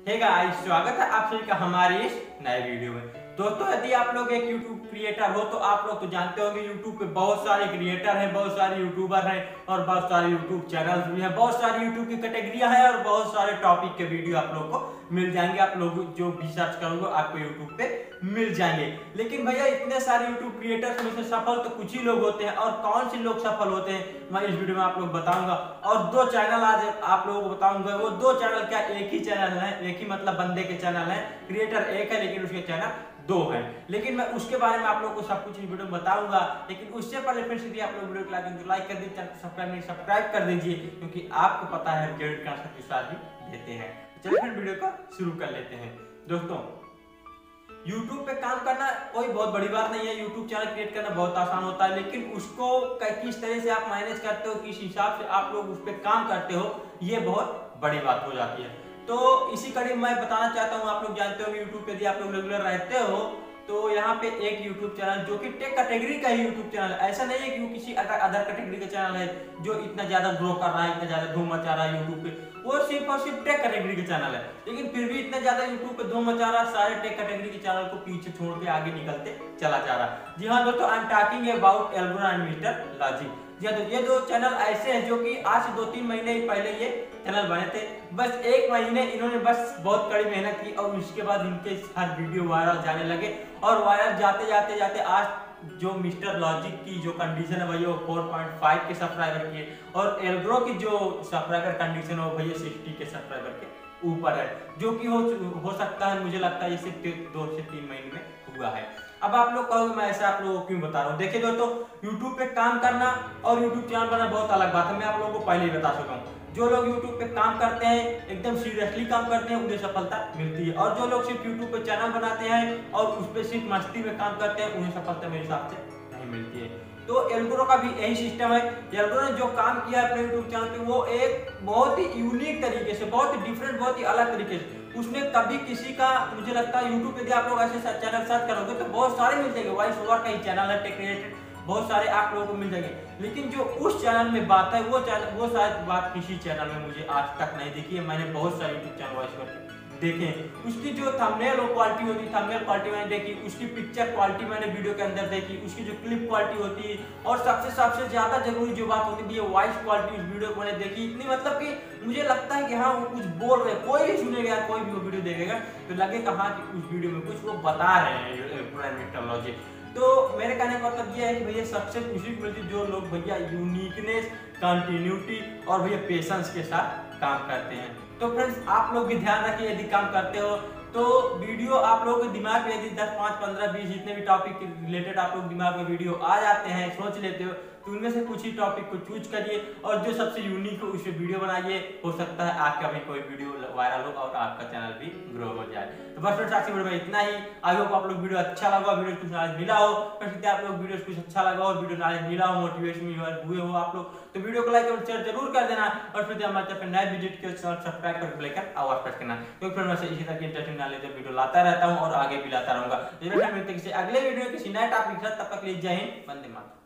Hey guys, स्वागत है आप सभी का हमारे इस नए वीडियो में। दोस्तों, यदि आप लोग एक YouTube क्रिएटर हो तो आप लोग तो जानते होंगे YouTube पे बहुत सारे क्रिएटर हैं, बहुत सारे यूट्यूबर हैं और बहुत सारे YouTube चैनल्स भी हैं, बहुत सारी YouTube की कैटेगरियां हैं और बहुत सारे टॉपिक के वीडियो आप लोग को मिल जाएंगे। आप लोग जो भी सर्च करोगे आपको YouTube पे मिल जाएंगे। लेकिन भैया, इतने सारे YouTube क्रिएटर्स में से सफल तो कुछ ही लोग होते हैं, और कौन से लोग सफल होते हैं मैं इस वीडियो में आप लोग बताऊंगा। और दो चैनल आज आप लोगों को बताऊंगा। वो दो चैनल क्या, एक ही चैनल है, एक ही मतलब बंदे के चैनल है। क्रिएटर एक है लेकिन उसके चैनल दो है। लेकिन मैं उसके बारे में आप लोगों को सब कुछ इस वीडियो में बताऊंगा। लेकिन उससे पहले फ्रेंड्स, यदि आप लोग वीडियो को लाइक कर दीजिए, चैनल को सब्सक्राइब कर दीजिए, क्योंकि आपको पता है क्रेडिट कार्ड सर्टिफिकेट भी देते हैं। चलिए फिर वीडियो को शुरू कर लेते हैं। दोस्तों, YouTube पे काम करना कोई बहुत बड़ी बात नहीं है। YouTube चैनल क्रिएट करना बहुत आसान होता है, लेकिन उसको किस तरह से आप मैनेज करते हो, किस हिसाब से आप लोग उस पर काम करते हो, ये बहुत बड़ी बात हो जाती है। तो इसी कड़ी मैं बताना चाहता हूँ। आप लोग जानते हो YouTube पे यदि आप लोग रेगुलर रहते हो तो यहाँ पे एक YouTube चैनल जो कि टेक कैटेगरी का ही YouTube चैनल है। ऐसा नहीं है कि वो किसी अदर कैटेगरी का चैनल है जो इतना ज्यादा ग्रो कर रहा है, इतना ज्यादा धूम मचा रहा है YouTube पे। वो सिर्फ और सिर्फ टेक कैटेगरी का चैनल है, लेकिन फिर भी इतना ज्यादा YouTube पे धूम मचा रहा है, सारे टेक कैटेगरी के चैनल को पीछे छोड़ के आगे निकलते चला जा रहा है। जी हाँ दोस्तों, I am talking about algorithm and mister logic. ये दो चैनल ऐसे हैं जो कि आज से 2-3 महीने पहले ये चैनल बने थे। बस एक महीने इन्होंने बस बहुत कड़ी मेहनत की और उसके बाद इनके हर वीडियो वायरल जाने लगे। और वायरल जाते जाते जाते आज जो मिस्टर लॉजिक की जो कंडीशन है भैया, वो 4.5 के सब्सक्राइबर की है, और एल्ग्रो की जो सब्सक्राइबर कंडीशन है वो भैया 60 के सब्सक्राइबर के ऊपर है, जो कि हो सकता है, मुझे लगता है ये सिर्फ 2 से 3 महीने में हुआ है। अब आप लोग कहोगे मैं ऐसा आप लोगों को क्यों बता रहा हूँ। देखिए दोस्तों, YouTube पे काम करना और YouTube चैनल बनाना बहुत अलग बात है। मैं आप लोगों को पहले ही बता चुका हूँ। जो लोग YouTube पे काम करते हैं, एकदम सीरियसली काम करते हैं, उन्हें सफलता मिलती है। और जो लोग सिर्फ YouTube पे चैनल बनाते हैं और उस पर सिर्फ मस्ती में काम करते हैं, उन्हें सफलता मेरे हिसाब से नहीं मिलती है। तो एल्गोरो का भी यही सिस्टम है। एल्गोरो ने जो काम किया है अपने YouTube चैनल पे, वो एक बहुत ही यूनिक तरीके से, बहुत ही डिफरेंट, बहुत ही अलग तरीके से। उसने कभी किसी का, मुझे लगता है YouTube पे यदि आप लोग ऐसे चैनल सर्च करोगे तो बहुत सारे मिल जाएंगे। वॉइस ओवर का ही चैनल है, टेक रिलेटेड बहुत सारे आप लोगों को मिल जाएंगे। लेकिन जो उस चैनल में बात है, वो शायद बात किसी चैनल में मुझे आज तक नहीं दिखी है। मैंने बहुत सारे YouTube चैनल वॉइस ओवर देखे। उसकी जो थंबनेल क्वालिटी होती है, थंबनेल क्वालिटी मैंने देखी, उसकी पिक्चर क्वालिटी मैंने वीडियो के अंदर देखी, उसकी जो क्लिप क्वालिटी होती है, और सबसे ज्यादा जरूरी जो बात होती है वॉइस क्वालिटी, उस वीडियो को मैंने देखी। इतनी मतलब कि मुझे लगता है कि हाँ, वो कुछ बोल रहे हैं। कोई भी सुनेगा, कोई भी वो वीडियो देखेगा तो लगेगा हाँ कि उस वीडियो में कुछ वो बता रहे हैं मिस्टर लॉजिक। तो मेरे कहने का मतलब ये है कि भैया सबसे खुशी मिलती जो लोग भैया यूनिकनेस, कंटिन्यूटी और भैया पेशेंस के साथ काम करते हैं। तो फ्रेंड्स, आप लोग भी ध्यान रखिए, यदि काम करते हो तो वीडियो आप लोगों के दिमाग में यदि 10, 5, 15, 20 जितने भी टॉपिक के रिलेटेड आप लोग दिमाग में वीडियो आ जाते हैं, सोच लेते हो, तो उनमें से कुछ ही टॉपिक को चूज करिए और जो सबसे यूनिक हो उसे वीडियो बनाइए। हो सकता है आपका भी कोई वीडियो वायरल हो और आपका चैनल भी ग्रो हो जाए। तो बस फ्रेंड्स, आज की वीडियो में इतना ही। आई होप आप लोग वीडियो अच्छा लगा, वीडियो कुछ नॉलेज मिला हो। फ्रेंड्स, आप लोग वीडियो कुछ अच्छा लगा हो, वीडियो नॉलेज मिला हो, मोटिवेशन हुए हो आप लोग, तो वीडियो को लाइक और शेयर जरूर कर देना। और फिर हमारे चैनल नए विजिट के सब्सक्राइब करके बेल आइकन आवाज प्रेस करना, क्योंकि फिर मैं इसी तरह की इंटरेस्टिंग नॉलेज वीडियो लाता रहता हूँ और आगे भी लाता रहूंगा। मिलते किसी अगले वीडियो किसी नए टॉपिक के साथ। तब तक के लिए जय हिंद, वंदे मातरम।